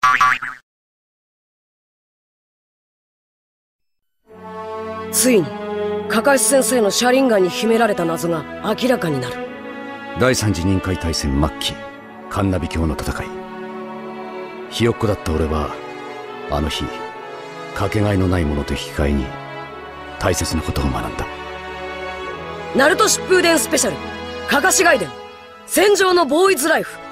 ついにカカシ先生の車輪ガンに秘められた謎が明らかになる。 第三次任海大戦末期、カンナビ卿の戦い。ひよっこだった俺はあの日かけがえのないものと引き換えに大切なことを学んだ。 ナルト疾風伝スペシャル、カカシガイデン戦場のボーイズライフ。